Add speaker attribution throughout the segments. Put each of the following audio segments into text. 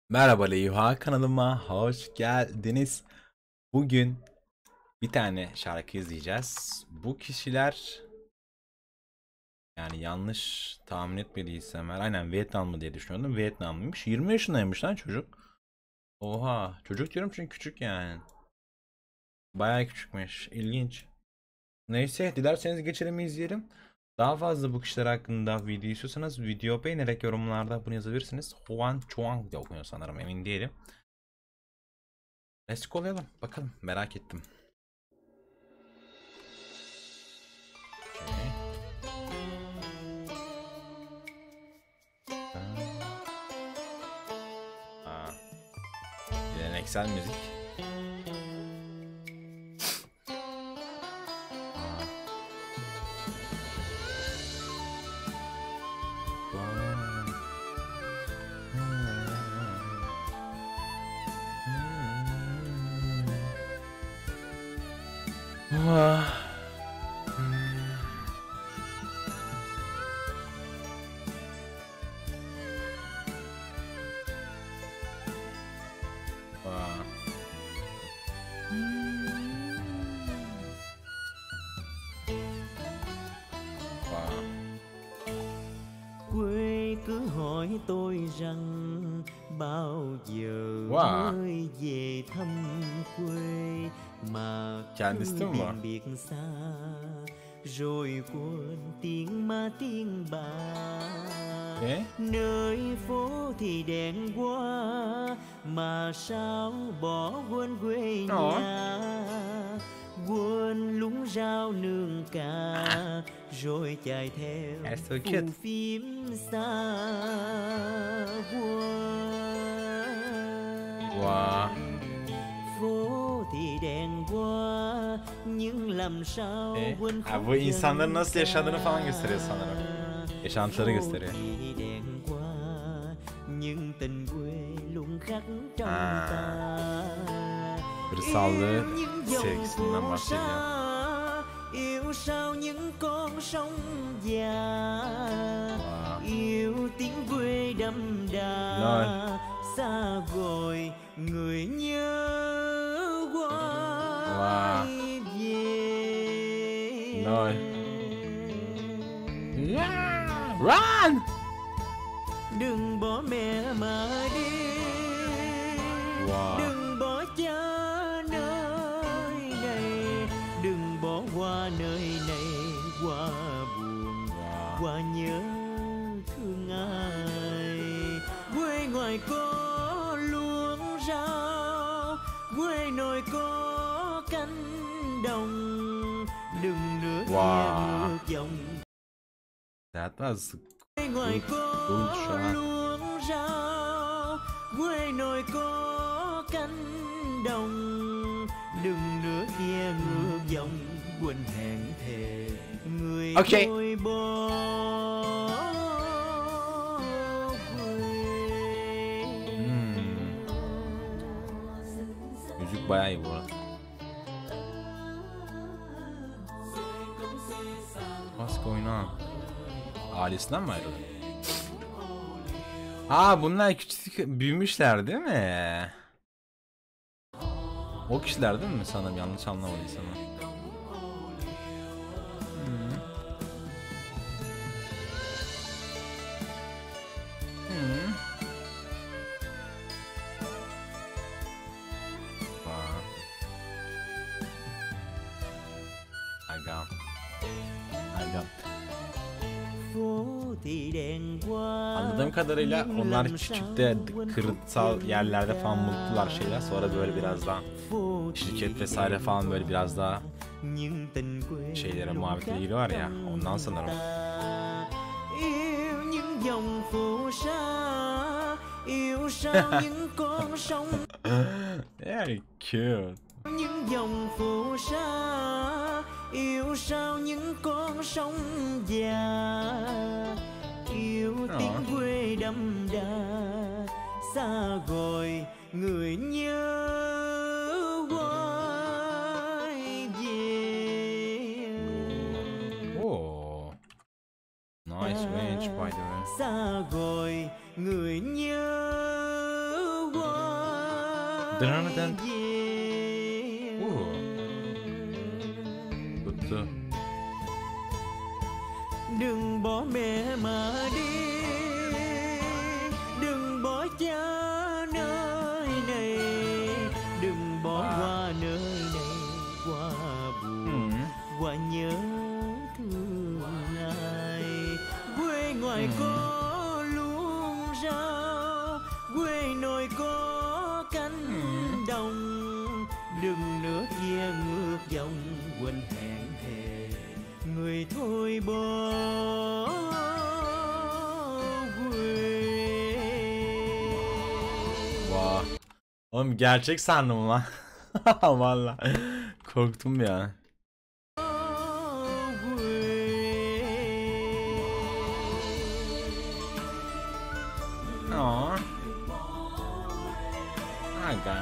Speaker 1: Merhaba Leyha, kanalıma hoş geldiniz. Bugün bir tane şarkı izleyeceğiz. Bu kişiler, yani yanlış tahmin etmediysem aynen Vietnamlı diye düşünüyordum. Vietnamlıymış. 20 yaşındaymış lan çocuk. Oha, çocuk diyorum çünkü küçük yani. Bayağı küçükmüş. İlginç. Neyse, dilerseniz geçelim izleyelim. Daha fazla bu kişiler hakkında video istiyorsanız video beğenerek yorumlarda bunu yazabilirsiniz. Huan Chuang diye okunuyor sanırım, emin değilim. Let's go'layalım. Bakalım, merak ettim. Okay. Aa, geleneksel müzik. Aa.
Speaker 2: Quê cứ hỏi tôi rằng bao giờ
Speaker 1: Wow.
Speaker 2: mới về thăm quê mà
Speaker 1: Kendisi
Speaker 2: cứ
Speaker 1: mi var?
Speaker 2: biển biệt xa rồi quên tiếng má tiếng bà. Nơi phố thì đèn qua mà sao bỏ quên quê nhà, quên lúng rau nương cà rồi chạy theo phù phim xa
Speaker 1: Wow.
Speaker 2: Phố thì đèn qua nhưng làm sao quên
Speaker 1: Bu insanların nasıl yaşadığını falan gösteriyor sanırım. Yaşantıları gösteriyor.
Speaker 2: đèn qua nhưng tình quê luôn khắc trong ta.
Speaker 1: Hırsallığı sevgisinden bahsediyor.
Speaker 2: Yêu sao những con sông già, yêu tiếng quê đậm đà, xa vời người nhớ quay về.
Speaker 1: Run!
Speaker 2: Đừng bỏ mẹ mà đi, đừng bỏ cha nơi này, đừng bỏ qua nơi này, qua buồn, qua nhớ thương ai. Quê ngoài có luống rau, quê nội có cánh đồng, đừng nữa ngược dòng.
Speaker 1: That was
Speaker 2: Quê ngoài có luống rau, quê nội có cánh đồng, đừng nữa kia ngược dòng quên hẹn thề người tôi bỏ quê.
Speaker 1: Müzik bayağı iyi bu arada. What's going on? Ailesinden mi ayrıldı? Bunlar küçük büyümüşler değil mi? O kişiler değil mi sanırım, yanlış anlamadıysam. Anladığım kadarıyla onlar küçükte kırsal yerlerde falan mutlular şeyler, sonra böyle biraz daha şirket vesaire falan böyle biraz daha şeylere muhabbetlere giriyor ya, ondan sanırım. Very cute.
Speaker 2: Những dòng phù sa yêu sao những con sông già, yêu tiếng quê đậm đà, xa gọi người nhớ quay về.
Speaker 1: Oh, nice range by the way.
Speaker 2: Xa gọi người nhớ
Speaker 1: Dırnıdan. Tuttu.
Speaker 2: Đừng bỏ mẹ mà đi, đừng bỏ cha nơi này, đừng bỏ qua nơi này, qua buồn, qua nhớ thương ai. Quê ngoài có luống rau, quê nội có cánh đồng, đừng nước ve ngược dòng quên hẹn thề, người thôi bỏ quê.
Speaker 1: Wow. Oğlum gerçek sandım lan. Vallahi korktum ya. Aa. Aga.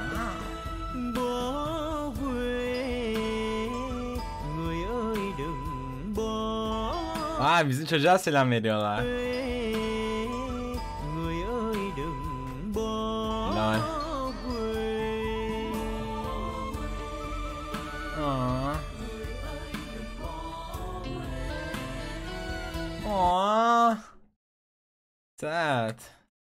Speaker 2: Bỏ quê, người ơi đừng bỏ.
Speaker 1: Aa, bizim çocuğa selam veriyorlar.
Speaker 2: Người ơi đừng bỏ
Speaker 1: Lol.
Speaker 2: quê.
Speaker 1: Aa. Aa. Sad.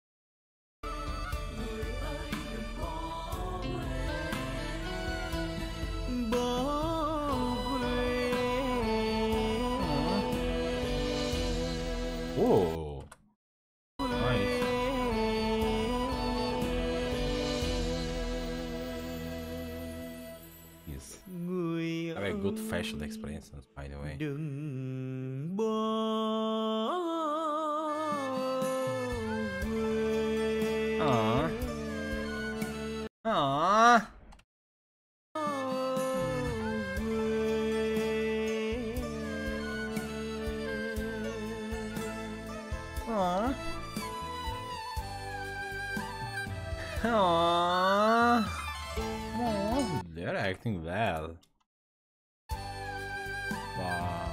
Speaker 1: Oh. Nice. Yes. Have a good facial expressions, by the way.
Speaker 2: Đừng bỏ quê.
Speaker 1: Aa. Aa. Aww. Aww. Aww. They're acting well. Wow.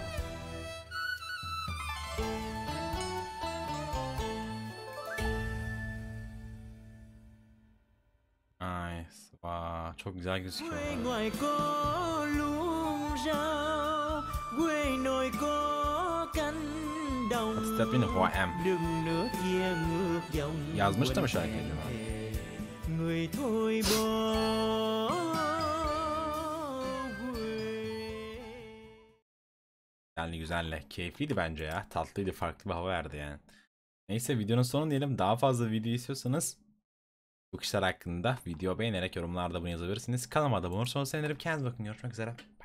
Speaker 1: Nice. Wow. Çok güzel gözüküyor.
Speaker 2: Quê ngoài có luống rau, quê nội có cánh đồng,
Speaker 1: What's that mean? Who I am?
Speaker 2: đừng nước ve ngược dòng.
Speaker 1: Yazmış da mı şarkıyı acaba?
Speaker 2: Người thôi bỏ quê.
Speaker 1: Güzelli güzelli. Keyifliydi bence ya. Tatlıydı. Farklı bir hava verdi yani. Neyse videonun sonu diyelim. Daha fazla video istiyorsanız bu kişiler hakkında video beğenerek yorumlarda bunu yazabilirsiniz. Kanalıma da abone olursanız sevinirim. Kendinize bakın. Görüşmek üzere. Bye.